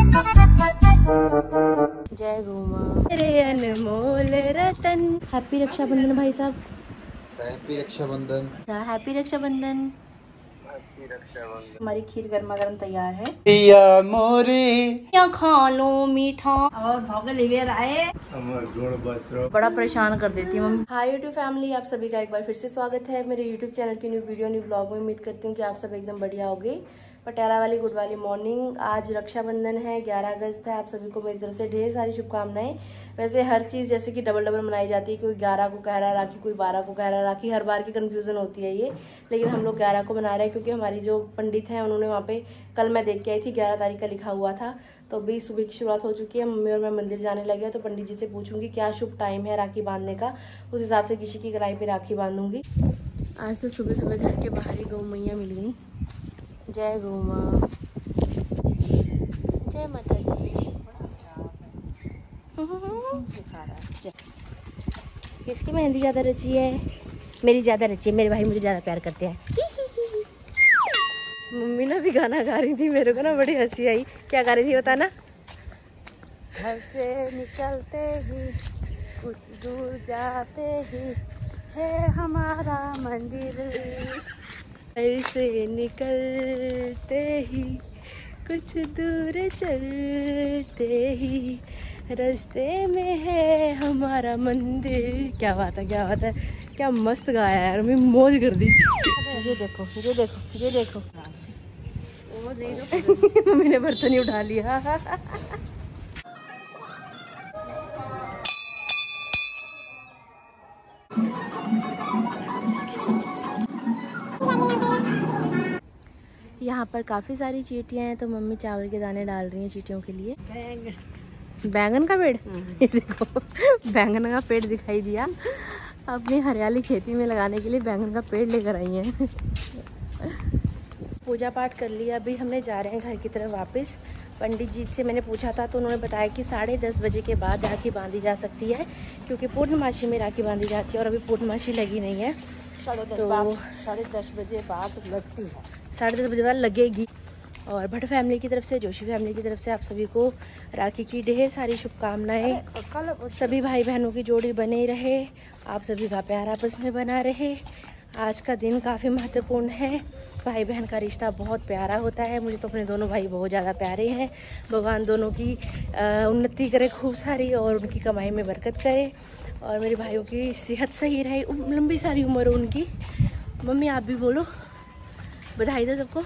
जय गौ माँ मेरे अनमोल रतन। हैप्पी रक्षाबंधन भाई साहब। हैप्पी रक्षाबंधन। हैप्पी रक्षाबंधन। हमारी खीर गर्मा गर्म तैयार है। पिया मोरी खा लो मीठा और भोगल आए। बड़ा परेशान कर देती है मम्मी। हाय यूट्यूब फैमिली, आप सभी का एक बार फिर से स्वागत है मेरे यूट्यूब चैनल की न्यू वीडियो न्यू ब्लॉग में। उम्मीद करती हूँ कि आप सब एकदम बढ़िया होंगे। पटियाला वाली गुड वाली मॉर्निंग। आज रक्षाबंधन है, 11 अगस्त है। आप सभी को मेरी तरफ से ढेर सारी शुभकामनाएं। वैसे हर चीज़ जैसे कि डबल डबल मनाई जाती है, कोई 11 को कह रहा है राखी, कोई 12 को कह रहा है राखी। हर बार की कंफ्यूजन होती है ये, लेकिन हम लोग 11 को मना रहे हैं क्योंकि हमारी जो पंडित हैं उन्होंने वहाँ पे, कल मैं देख के आई थी 11 तारीख का लिखा हुआ था। तो अभी सुबह की शुरुआत हो चुकी है, मम्मी और मैं मंदिर जाने लगे। तो पंडित जी से पूछूंगी क्या शुभ टाइम है राखी बांधने का, उस हिसाब से किसी की कलाई पे राखी बांधूंगी। आज तो सुबह सुबह घर के बाहर ही गौ मैया मिल गई। जय गौ माँ, जय माता दी। किसकी मेहंदी ज़्यादा रची है? मेरी ज़्यादा रची है, मेरे भाई मुझे ज़्यादा प्यार करते हैं। मम्मी ना भी गाना गा रही थी, मेरे को ना बड़ी हंसी आई। क्या गा रही थी बताना? घर से निकलते ही कुछ दूर जाते ही है हमारा मंदिर, घर से निकलते ही कुछ दूर चलते ही रास्ते में है हमारा मंदिर। क्या बात है, क्या बात है, क्या मस्त गाया यार, मैं मौज कर दी। ये देखो, ये देखो, ये देखो। मम्मी ने बर्तन ही उठा लिया। यहाँ पर काफ़ी सारी चींटियाँ हैं, तो मम्मी चावल के दाने डाल रही हैं चींटियों के लिए। बैंगन का पेड़, ये देखो बैंगन का पेड़ दिखाई दिया। अपनी हरियाली खेती में लगाने के लिए बैंगन का पेड़ लेकर आई हैं। पूजा पाठ कर लिया, अभी हमने जा रहे हैं घर की तरफ वापस। पंडित जी से मैंने पूछा था तो उन्होंने बताया कि 10:30 बजे के बाद राखी बांधी जा सकती है, क्योंकि पूर्णमासी में राखी बांधी जाती है और अभी पूर्णमासी लगी नहीं है। तो 10:30 बजे बाद लगती है, 10:30 बजे बाद लगेगी। और भट्ट फैमिली की तरफ से, जोशी फैमिली की तरफ से आप सभी को राखी की ढेर सारी शुभकामनाएं। सभी भाई बहनों की जोड़ी बने रहे, आप सभी का प्यार आपस में बना रहे। आज का दिन काफ़ी महत्वपूर्ण है। भाई बहन का रिश्ता बहुत प्यारा होता है। मुझे तो अपने दोनों भाई बहुत ज़्यादा प्यारे हैं। भगवान दोनों की उन्नति करे खूब सारी, और उनकी कमाई में बरकत करे, और मेरे भाइयों की सेहत सही रहे, लंबी सारी उम्र हो उनकी। मम्मी आप भी बोलो, बधाई दो सबको।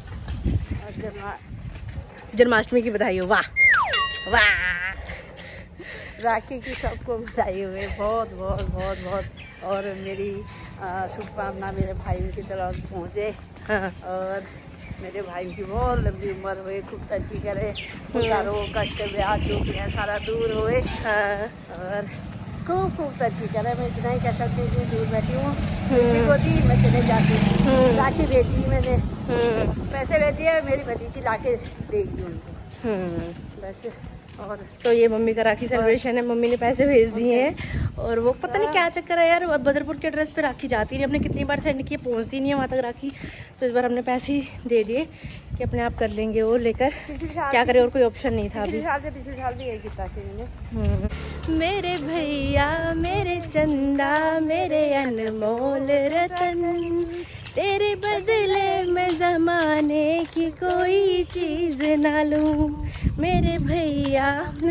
जन्माष्टमी की बधाई हो। वाह वाह। राखी की सबको बधाई हुए, बहुत बहुत बहुत बहुत। और मेरी शुभकामना मेरे भाइयों की तरफ पहुँचे। हाँ। और मेरे भाई की बहुत लंबी उम्र हुए, खूब तरक्की करे, उनका रोग कष्ट ब्याह जो भी है सारा दूर होए। हाँ। और खूब खूब तरक्की करे। मैं इतना ही कह सकती हूँ, दूर बैठी हूँ, किसी को दी मैं चले जाती हूँ। राखी भेजी मैंने, पैसे भेज दिए, मेरी भतीजी ला के देगी उनको बस। और तो ये मम्मी का राखी सेलिब्रेशन है, मम्मी ने पैसे भेज दिए हैं। और वो पता नहीं क्या चक्कर है यार, बदरपुर के एड्रेस पे राखी जाती नहीं, हमने कितनी बार सेंड किए, पहुंचती नहीं है वहाँ तक राखी। तो इस बार हमने पैसे ही दे दिए कि अपने आप कर लेंगे वो लेकर, क्या करें, और कोई ऑप्शन नहीं था अभी। पिछले साल भी यही किया मैंने। मेरे भैया मेरे चंदा मेरे अनमोल रतन, तेरे बदले में ज़माने की कोई चीज़ ना लूं। मेरे भैया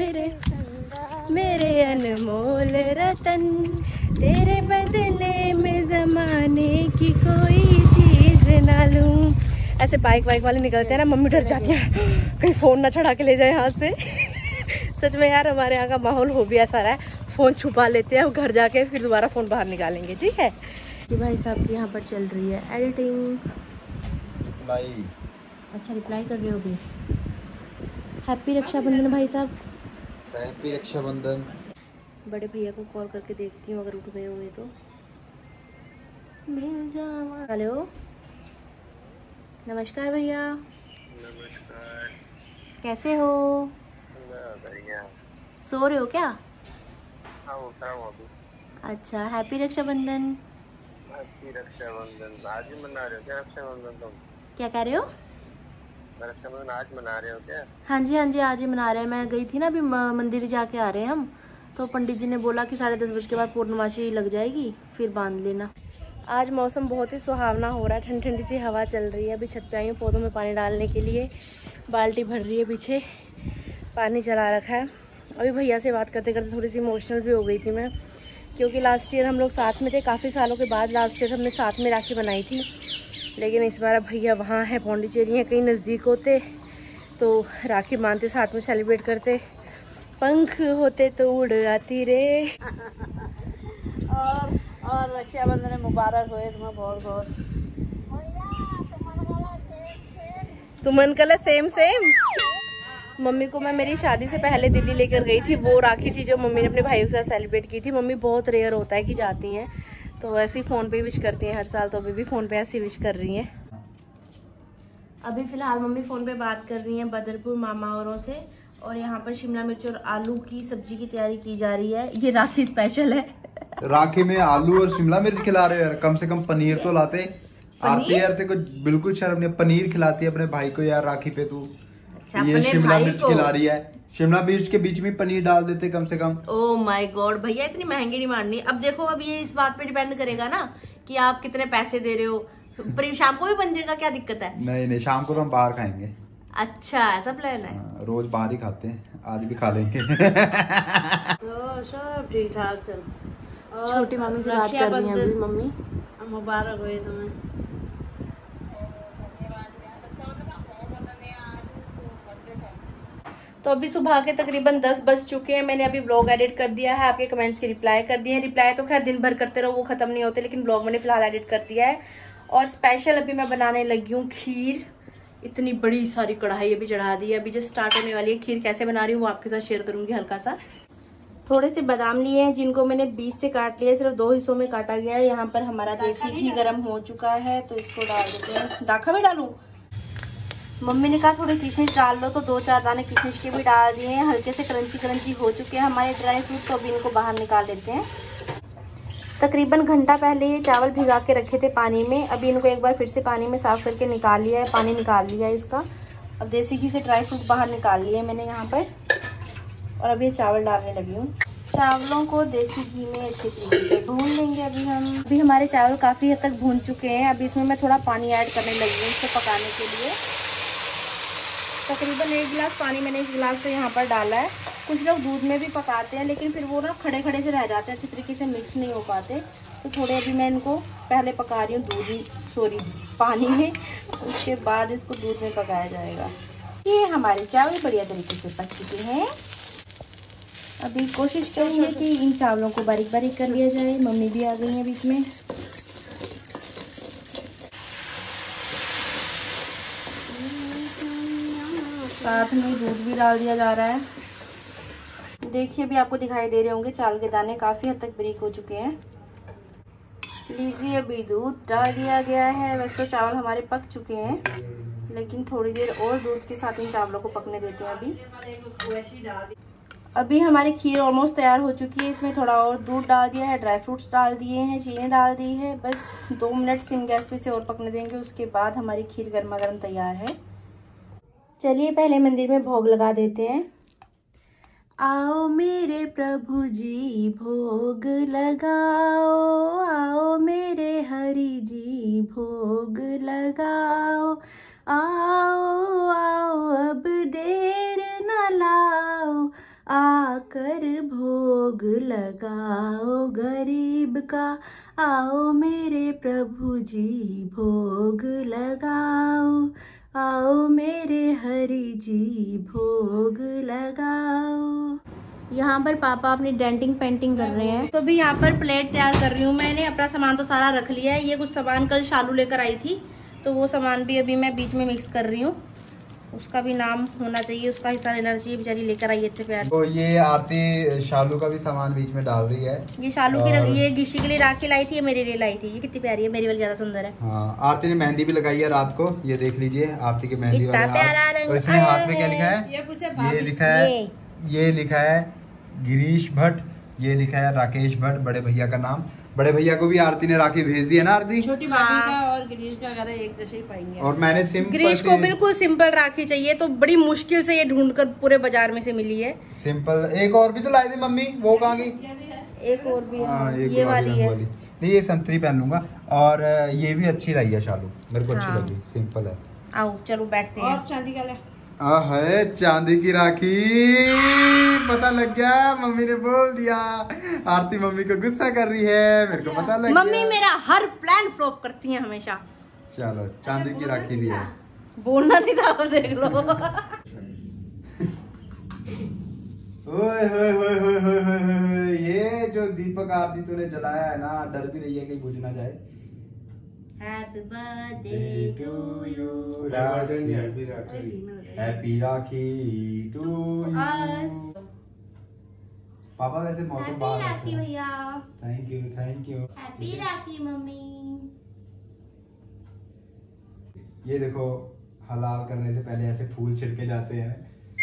मेरे अनमोल रतन, तेरे बदले में ज़माने की कोई चीज़ ना लूं। ऐसे बाइक वाले निकलते हैं ना, मम्मी डर जाती है कहीं फ़ोन ना चढ़ा के ले जाए यहाँ से। सच में यार, हमारे यहाँ का माहौल हो भी ऐसा रहा है, फ़ोन छुपा लेते हैं, घर जाके फिर दोबारा फ़ोन बाहर निकालेंगे। ठीक है कि भाई साहब की यहाँ पर चल रही है एडिटिंग। अच्छा रिप्लाई कर रहे हो भी। हैप्पी रक्षाबंधन भाई साहब। हैप्पी रक्षाबंधन। बड़े भैया को कॉल करके देखती हूँ, अगर उठ गए हुए तो मिल जावा। हेलो नमस्कार भैया। नमस्कार। कैसे हो? सो रहे हो क्या? हाँ उठा हूँ अभी। अच्छा हैप्पी रक्षाबंधन। हैप्पी रक्षाबंधन। आज ही मना रहे हो क्या रक्षाबंधन तुम? क्या कह रहे हो? रक्षाबंधन आज मना रहे हो क्या? हाँ जी आज ही मना रहे हैं। मैं गई थी ना अभी मंदिर जाके आ रहे हैं हम, तो पंडित जी ने बोला कि 10:30 बजे के बाद पूर्णमासी लग जाएगी, फिर बांध लेना। आज मौसम बहुत ही सुहावना हो रहा है, ठंडी ठंडी सी हवा चल रही है। अभी छत पे आई हूँ पौधों में पानी डालने के लिए, बाल्टी भर रही है, पीछे पानी चला रखा है। अभी भैया से बात करते करते थोड़ी सी इमोशनल भी हो गई थी मैं, क्योंकि लास्ट ईयर हम लोग साथ में थे, काफ़ी सालों के बाद लास्ट ईयर हमने साथ में राखी बनाई थी। लेकिन इस बार भैया वहाँ है, पौंडीचेरी हैं, कहीं नज़दीक होते तो राखी बांधते, साथ में सेलिब्रेट करते। पंख होते तो उड़ आती रे। और रक्षाबंधन मुबारक होए तुम्हें बहुत बहुत। तुमन कल सेम मम्मी को मैं मेरी शादी से पहले दिल्ली लेकर गई थी, वो राखी थी जो मम्मी ने अपने भाइयों के साथ सेलिब्रेट की थी। मम्मी बहुत रेयर होता है कि जाती हैं, तो ऐसे ही फ़ोन पे विश करती हैं हर साल, तो अभी भी फ़ोन पे ऐसे विश कर रही हैं। अभी फ़िलहाल मम्मी फ़ोन पे बात कर रही हैं बदरपुर मामा औरों से, और यहाँ पर शिमला मिर्च और आलू की सब्जी की तैयारी की जा रही है। ये राखी स्पेशल है। राखी में आलू और शिमला मिर्च खिला रहे हो यार, कम से कम पनीर तो लाते। आरती यार तेरे को बिल्कुल शर्म नहीं, पनीर खिलाती है अपने भाई को यार राखी पे तू। ये शिमला मिर्च खिला रही है, शिमला मिर्च के बीच में पनीर डाल देते कम से कम। ओह माय गॉड भैया, इतनी महंगी नहीं मारनी। अब देखो, अब ये इस बात पे डिपेंड करेगा ना कि आप कितने पैसे दे रहे हो। पर शाम को भी बन जाएगा, क्या दिक्कत है? नहीं शाम को तो हम बाहर खाएंगे। अच्छा ऐसा प्लान है? रोज बाहर ही खाते हैं, आज भी खा लेंगे। तो सब ठीक ठाक चल। छोटी मम्मी से बात कर रही हैं अभी मम्मी। मुबारक होए तुम्हें। तो अभी सुबह के तकरीबन 10 बज चुके हैं। मैंने अभी व्लॉग एडिट कर दिया है, आपके कमेंट्स की रिप्लाई कर दिए हैं। रिप्लाई तो खैर दिन भर करते रहो, वो खत्म नहीं होते, लेकिन व्लॉग मैंने फिलहाल एडिट कर दिया है। और स्पेशल अभी मैं बनाने लगी हूँ खीर। इतनी बड़ी सारी कढ़ाई अभी चढ़ा दी है, अभी जस्ट स्टार्ट होने वाली है। खीर कैसे बना रही हूँ वो आपके साथ शेयर करूंगी हल्का सा। थोड़े से बादाम लिए हैं जिनको मैंने बीच से काट लिया, सिर्फ 2 हिस्सों में काटा गया है। यहाँ पर हमारा देसी घी गर्म हो चुका है, तो इसको डाल देते हैं। दाखा भी डालूं? मम्मी ने कहा थोड़ी किशमिश डाल लो, तो 2-4 दाने किशमिश के भी डाल दिए हैं। हल्के से क्रंची हो चुके हैं हमारे ड्राई फ्रूट, तो अभी इनको बाहर निकाल देते हैं। तकरीबन घंटा पहले ये चावल भिगा के रखे थे पानी में, अभी इनको एक बार फिर से पानी में साफ करके निकाल लिया है, पानी निकाल लिया है इसका। अब देसी घी से ड्राई फ्रूट बाहर निकाल लिए मैंने यहाँ पर, और अभी चावल डालने लगी हूँ। चावलों को देसी घी में अच्छे तरीके से भून लेंगे अभी हमारे चावल काफ़ी हद तक भून चुके हैं। अभी इसमें मैं थोड़ा पानी ऐड करने लगी हूँ इसको पकाने के लिए। तकरीबन 1 गिलास पानी मैंने इस गिलास से यहाँ पर डाला है। कुछ लोग दूध में भी पकाते हैं, लेकिन फिर वो ना खड़े खड़े से रह जाते हैं, अच्छी तरीके से मिक्स नहीं हो पाते। तो थोड़े अभी मैं इनको पहले पका रही हूँ पानी में, उसके बाद इसको दूध में पकाया जाएगा। ये हमारे चावल बढ़िया तरीके से पक चुके हैं। अभी कोशिश करेंगे कि इन चावलों को बारीक बारीक कर लिया जाए। मम्मी भी आ गई हैं बीच में। साथ में दूध भी डाल दिया जा रहा है। देखिए अभी आपको दिखाई दे रहे होंगे चावल के दाने काफ़ी हद तक बारीक हो चुके हैं। लीजिए अभी दूध डाल दिया गया है। वैसे तो चावल हमारे पक चुके हैं, लेकिन थोड़ी देर और दूध के साथ इन चावलों को पकने देते हैं। अभी हमारी खीर ऑलमोस्ट तैयार हो चुकी है। इसमें थोड़ा और दूध डाल दिया है, ड्राई फ्रूट्स डाल दिए हैं, चीनी डाल दी है। बस 2 मिनट सिम गैस पे से और पकने देंगे, उसके बाद हमारी खीर गर्मा गर्म तैयार है। चलिए पहले मंदिर में भोग लगा देते हैं। आओ मेरे प्रभु जी भोग लगाओ, आओ मेरे हरि जी भोग लगाओ, आओ आओ अब देर न लाओ, आकर भोग लगाओ गरीब का, आओ मेरे प्रभु जी भोग लगाओ, आओ मेरे हरि जी भोग लगाओ। यहाँ पर पापा अपनी डेंटिंग पेंटिंग कर रहे हैं। तो भी यहाँ पर प्लेट तैयार कर रही हूँ मैंने। अपना सामान तो सारा रख लिया है। ये कुछ सामान कल शालू लेकर आई थी, तो वो सामान भी अभी मैं बीच में मिक्स कर रही हूँ। उसका भी नाम होना चाहिए, उसका हिस्सा लेना चाहिए। बेचारी लेकर आई इतने प्यार। तो ये आरती शालू का भी सामान बीच में डाल रही है। ये शालू की ये गिशी के लिए राखी लाई थी, ये मेरे लिए लाई थी। ये कितनी प्यारी है, मेरी वाली ज्यादा सुंदर है। हाँ, आरती ने मेहंदी भी लगाई है रात को, ये देख लीजिए आरती की मेहंदी वाला हाथ। और इसने हाथ में क्या लिखा है? ये लिखा है गिरीश भट्ट, ये लिखा है राकेश भट्ट, बड़े भैया का नाम। बड़े भैया को भी आरती ने राखी भेज दी है ना आरती? छोटी भाभी का और गिरीश का अगर एक जैसे ही पाएंगे। और मैंने सिंपल, गिरीश को बिल्कुल सिंपल राखी चाहिए, तो बड़ी मुश्किल से ये ढूंढकर पूरे बाजार में से मिली है। सिंपल। एक और भी तो लाई थी मम्मी, वो कहाँ गई? एक और भी है, ये वाली है। नहीं ये संतरी पहन लूंगा। और ये भी अच्छी लाई है शालू, मेरे को अच्छी लगी, सिंपल है। आओ चलो बैठते हैं। और चांदी का ले। है चांदी की राखी, पता लग गया, मम्मी ने बोल दिया। आरती मम्मी को गुस्सा कर रही है, मेरे को पता लग गया। मम्मी मेरा हर प्लान फ्लॉप करती है हमेशा। चलो चांदी की राखी भी है। बोलना नहीं था, अब देख लो। ओए होए होए होए होए होए, ये जो दीपक आरती तूने जलाया है ना, डर भी रही है कहीं बुझ ना जाए। Happy birthday to you, happy Rakhi to you. पापा वैसे मौसम बाहर राखी भैया। Thank you thank you. Happy Rakhi मम्मी। ये देखो हलाल करने से पहले ऐसे फूल छिड़के जाते हैं।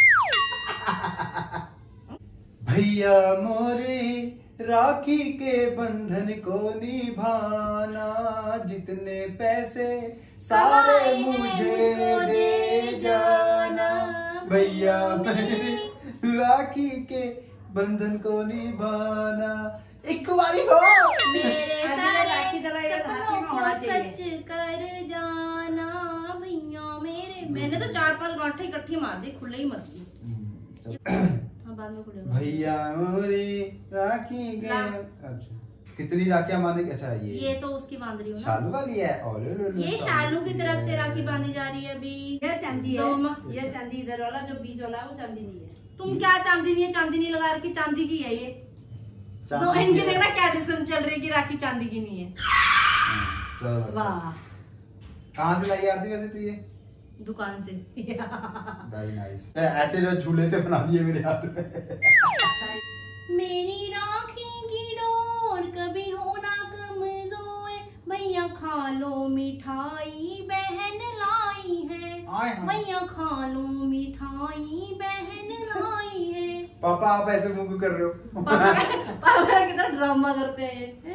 भैया मोरे राखी के बंधन को निभाना, जितने पैसे सारे मुझे दे जाना। भैया मेरे राखी के बंधन को निभाना, एक बारी हो मेरे राखी सपनों को सच कर जाना। भैया मेरे, मैंने तो 4-5 गांठें इकट्ठी मार दी, खुले ही मत दी। बाद में खुलेगा। भैया मोरे राखी के। अच्छा कितनी राखियां बांधे? अच्छा ये तो उसकी बांध रही हूँ ना, शालू वाली है। ये शालू की तरफ से राखी बांधी जा रही है अभी। ये चांदी है, ये चांदी इधर वाला जो बीच वाला है वो चांदी नहीं है। तुम क्या चांदी नहीं है? चांदी नहीं लगा रखी, चांदी की है ये। तो इनकी देखना क्या डिस्कशन चल रही है कि राखी चांदी की नहीं है। वाह, कहाँ से लाई आती वैसे तू ये? दुकान से। Very nice. ऐसे जो झूले से बना दिए मेरे हाथ में। मेरी राखी की डोर कभी होना कमजोर, भैया खा लो मिठाई बहन लाई है। भैया खा लो मिठाई बहन लाई है। पापा आप ऐसे मुंह कर रहे हो? पापा कितना ड्रामा करते हैं।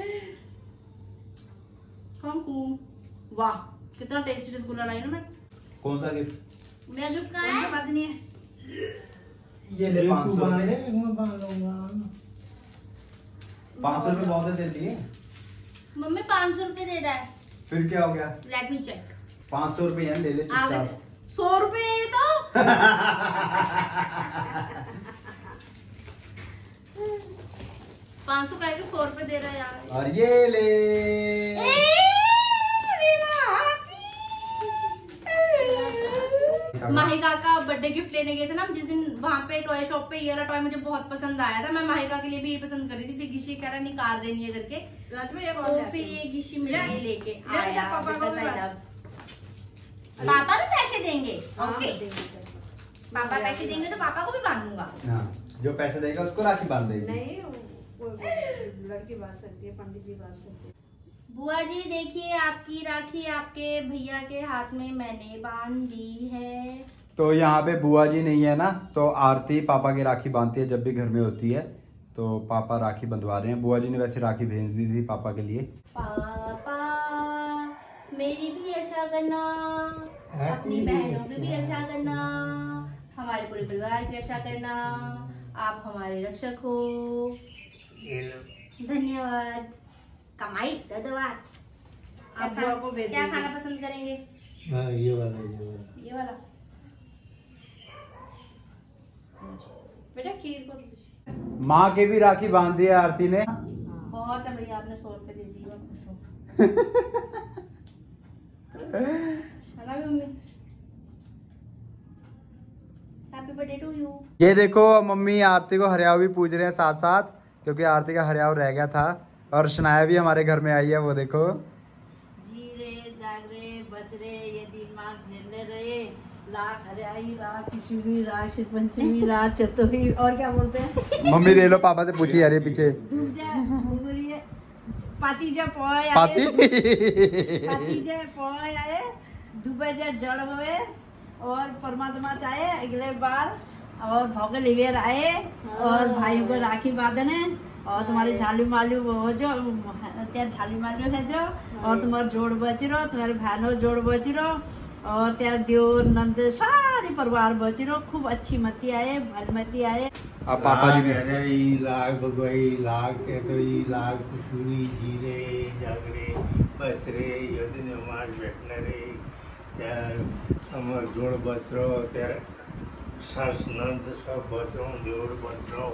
वाह कितना टेस्टी रसगुल्ला लाई ना मैं। कौन सा गिफ्ट? मैं गिफ्ट का है बात नहीं है। ये ले 500 रुपए बहुत दे दिए। मम्मी 500 रुपए दे रहा है। फिर क्या हो गया? Let me check. 500 रुपए है, ले ले चुपचाप। 100 रुपए है ये तो। 500 का 100 रुपए दे रहा है यार। और ये ले माहिका का बर्थडे गिफ्ट लेने गए थे ना हम जिस दिन, वहाँ पे टॉय शॉप पे ये वाला टॉय मुझे बहुत पसंद आया था। मैं माहिका के लिए भी ये पसंद कर रही थी, फिर गिशी कह रहा निकाल देनी है करके, तो फिर ये गिशी मेरे लिए लेके आया। पापा भी पैसे देंगे। ओके पापा पैसे देंगे तो पापा को भी बांधूंगा। जो पैसे देगा उसको राखी बांध देगी। नहीं लड़की बात सकती है, पंडित जी बात सकती है। बुआ जी देखिए आपकी राखी आपके भैया के हाथ में मैंने बांध दी है। तो यहाँ पे बुआ जी नहीं है ना, तो आरती पापा की राखी बांधती है जब भी घर में होती है, तो पापा राखी बंधवा रहे हैं। बुआ जी ने वैसे राखी भेज दी थी पापा के लिए। पापा मेरी भी रक्षा करना, अपनी बहनों की भी रक्षा करना, हमारे पूरे परिवार की रक्षा करना। आप हमारे रक्षक हो। धन्यवाद। कमाई धन्यवाद। आप बुआ को भेज क्या खाना पसंद करेंगे? ये वाला ये वाला। बेटा खीर को माँ के भी राखी बांध दी है आरती ने। बहुत है भैया, आपने 100 रुपए दे दी, मैं खुश हूँ। Happy birthday to you. ये देखो मम्मी आरती को हरियाव भी पूज रहे हैं साथ साथ, क्योंकि आरती का हरियाव रह गया था। और शनाया भी हमारे घर में आई है, वो देखो। जी रे जाग रे बच रे ये दिन मां घेरने रहे, लाख हरियाई लाख खिचड़ी लाख शिव पंचमी लाख चतुर्थी और क्या बोलते हैं। मम्मी दे लो, पापा से पूछी यार ये पीछे। पातीजा पोय पाती पातीजा पोय आए दुबे जा जड़ हुए और परमात्मा चाहे अगले बार और भोगल इवेर आए और भाइयों को राखी बांधने और तुम्हारे झालू मालू हो जो त्यार झालू मालू है जो, और तुम्हारे जोड़ बचरो, तुम्हारे भानो जोड़ बचरो, और त्यार देवर नंद सारी परिवार बचरो, खूब अच्छी मती आए, भलमती आए। आप पापा जी लाग भगवाई लाग ते तो लाग कुसुरी जीरे जागरे बचरे यदि मार बैठने रे त्यार अमर जोड़ बचरो त्यार सास नंद सब बचरो देवर बचरो।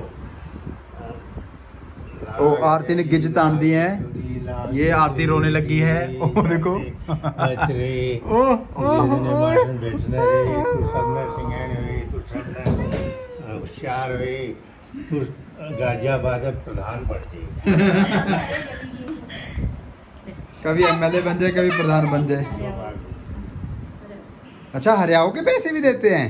ओ आरती ने गिज तान दी है, ये आरती रोने लगी है। ओ देखो बचरे ओ मार बैठने रे तू सब में सिंगाने रे तू सब में होशियार हुए तू गाजियाबाद प्रधान बढ़ती कभी एमएलए बन जाए कभी प्रधान बन जाए। अच्छा हरियाओ के पैसे भी देते हैं?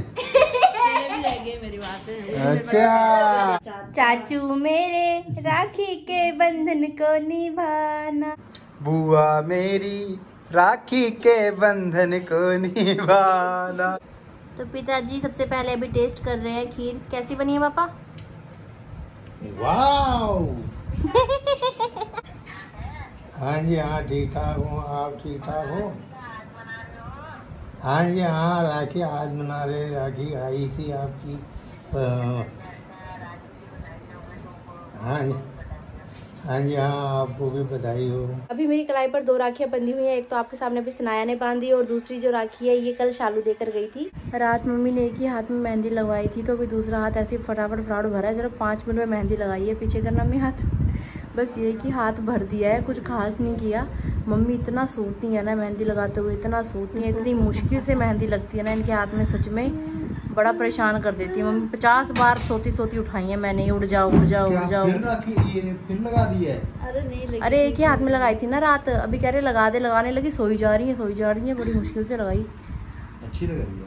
अच्छा चाचू मेरे राखी के बंधन को निभाना, बुआ मेरी राखी के बंधन को निभाना। तो पिताजी सबसे पहले अभी टेस्ट कर रहे हैं खीर, कैसी बनी है पापा? वाओ हाँ जी हाँ ठीक ठाक हूँ, आप ठीक ठाक हो? हाँ जी हाँ राखी आज मना रहे, राखी आई थी आपकी। हाँ जी हाँ आपको भी बधाई हो। अभी मेरी कलाई पर 2 राखियां बंधी हुई हैं, एक तो आपके सामने अभी सनाया ने बांधी और दूसरी जो राखी है ये कल शालू देकर गई थी। रात मम्मी ने एक ही हाथ में मेहंदी लगवाई थी, तो अभी दूसरा हाथ ऐसे फटाफट भरा है। सिर्फ 5 मिनट में मेहंदी लगाई है, पीछे करना में हाथ बस ये कि हाथ भर दिया है, कुछ खास नहीं किया। मम्मी इतना सोती है ना मेहंदी लगाते हुए, इतना सोती है, इतनी मुश्किल से मेहंदी लगती है ना इनके हाथ में, सच में बड़ा परेशान कर देती है। मम्मी 50 बार सोती उठाई है मैंने, उड़ जाओ उड़ जाओ उड़ जाओ। फिर लगा दी है? अरे एक ही हाथ में लगाई थी ना रात, अभी कह रहे लगा दे, लगाने लगी, सोई जा रही है, बड़ी मुश्किल से लगाई। अच्छी लग रही है।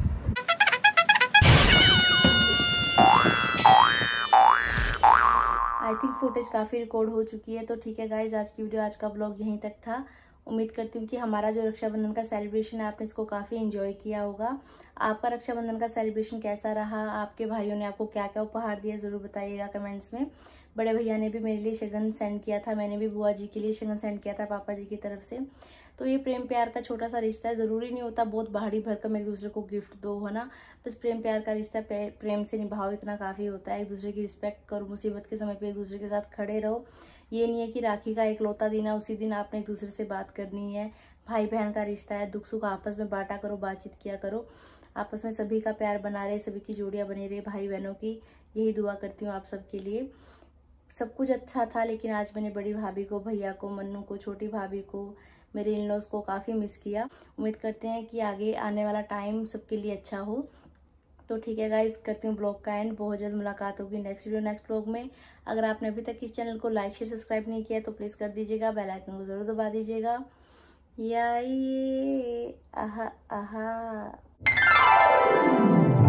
आई थिंक फुटेज काफ़ी रिकॉर्ड हो चुकी है, तो ठीक है गाइज, आज की वीडियो, आज का ब्लॉग यहीं तक था। उम्मीद करती हूँ कि हमारा जो रक्षाबंधन का सेलिब्रेशन है आपने इसको काफ़ी एंजॉय किया होगा। आपका रक्षाबंधन का सेलिब्रेशन कैसा रहा, आपके भाइयों ने आपको क्या क्या उपहार दिया, ज़रूर बताइएगा कमेंट्स में। बड़े भैया ने भी मेरे लिए शगन सेंड किया था, मैंने भी बुआ जी के लिए शगन सेंड किया था पापा जी की तरफ से। तो ये प्रेम प्यार का छोटा सा रिश्ता है, ज़रूरी नहीं होता बहुत भारी भरकम एक दूसरे को गिफ्ट दो, है ना। बस प्रेम प्यार का रिश्ता प्रेम से निभाओ, इतना काफ़ी होता है। एक दूसरे की रिस्पेक्ट करो, मुसीबत के समय पे एक दूसरे के साथ खड़े रहो। ये नहीं है कि राखी का इकलौता दिन है उसी दिन आपने एक दूसरे से बात करनी है। भाई बहन का रिश्ता है, दुख सुख आपस में बांटा करो, बातचीत किया करो, आपस में सभी का प्यार बना रहे, सभी की जोड़ियाँ बनी रहे भाई बहनों की, यही दुआ करती हूँ आप सबके लिए। सब कुछ अच्छा था, लेकिन आज मैंने बड़ी भाभी को, भैया को, मन्नू को, छोटी भाभी को, मेरे इन लॉज को काफ़ी मिस किया। उम्मीद करते हैं कि आगे आने वाला टाइम सबके लिए अच्छा हो। तो ठीक है गाइज, करती हूँ ब्लॉग का एंड। बहुत जल्द मुलाकात होगी नेक्स्ट वीडियो नेक्स्ट ब्लॉग में। अगर आपने अभी तक इस चैनल को लाइक शेयर सब्सक्राइब नहीं किया तो प्लीज़ कर दीजिएगा, बेल आइकन को ज़रूर दबा दीजिएगा। या ये आहा आहा।